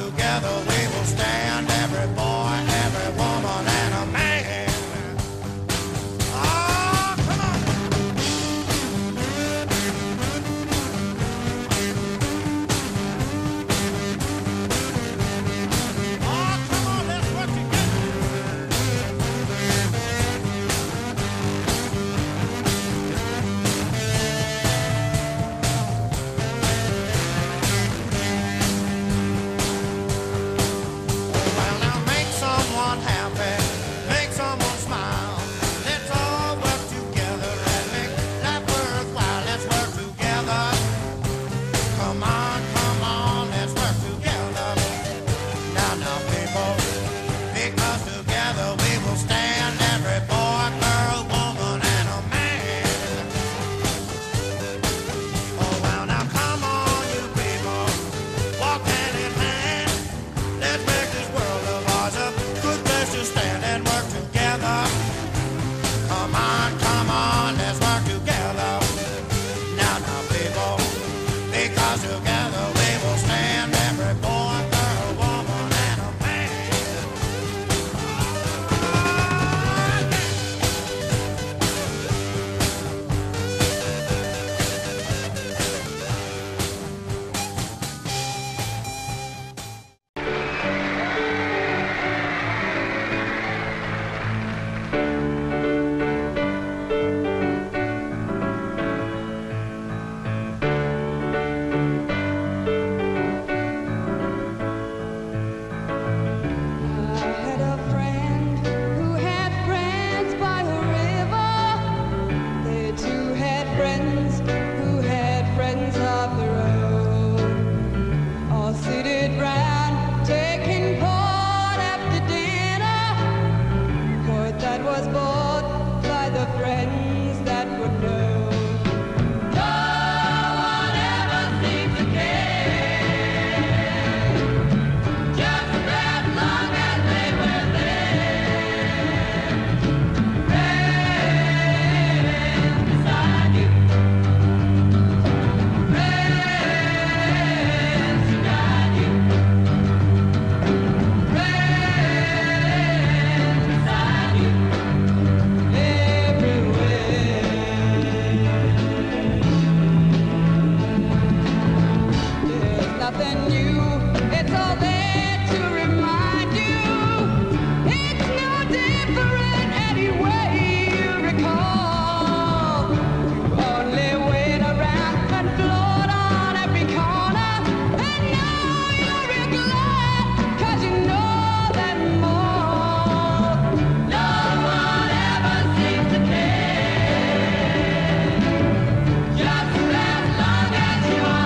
together we will stand, every boy, every woman, and a man. Oh, come on. Oh, come on, let's work together. Well, now make someone happy, make someone smile. Let's all work together and make life worthwhile. Let's work together. Come on, let's work together. Now, people, because together we will stand, every boy, girl, woman, and a man. Oh, well, now come on, you people, walk hand in hand. Let's make this world of ours a good place to stand and work together. Come on, let's work together. Now, people, because together we will stand, every boy, girl, woman, and a man. I had a friend who had friends by a river. They too had friends who had friends of their own. All seated round, taking part after dinner. Word that was bought by the friends that would know. No one ever seemed to care, just as long as they were there. Friends beside you, friends to guide you, friends beside you, everywhere. There's nothing new, it's all there to remind you. It's no different any way you recall. You only wait around and float on every corner. And now you're real glad, 'cause you know them all. No one ever seems to care, just as long as you are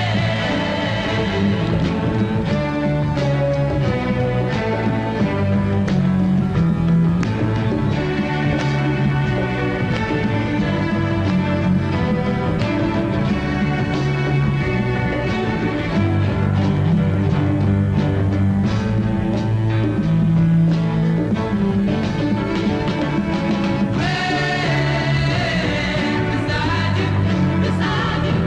beside you, beside you,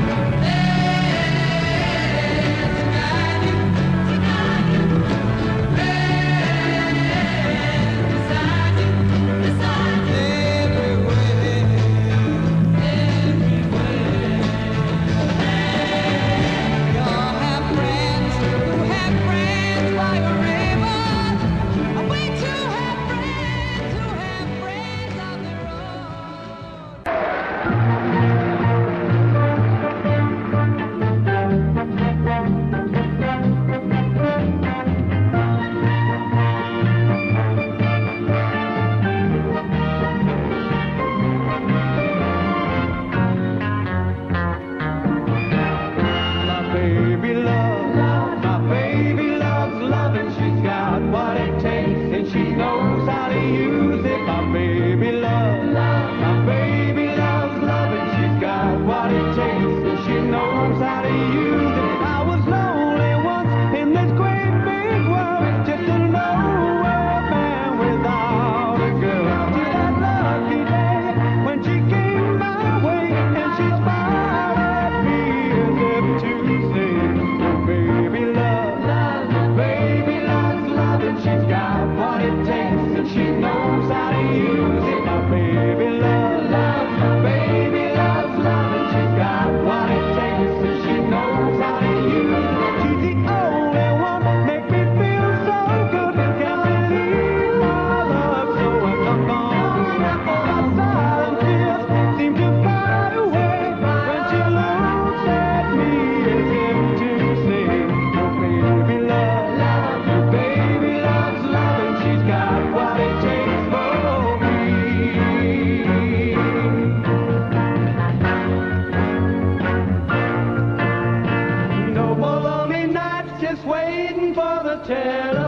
friends to guide you, friends beside you, beside you, everywhere, everywhere. We all have friends who have friends by a river. We too have friends who have friends of their own. My baby loves loving. She's got what it takes and she knows how to use it. My baby loves loving. She's got what it takes and she knows how to use it. I was lonely once in this great big world, just a nowhere man without a girl. Till that lucky day when she came my way and she smiled at me as if to say, oh baby love. better.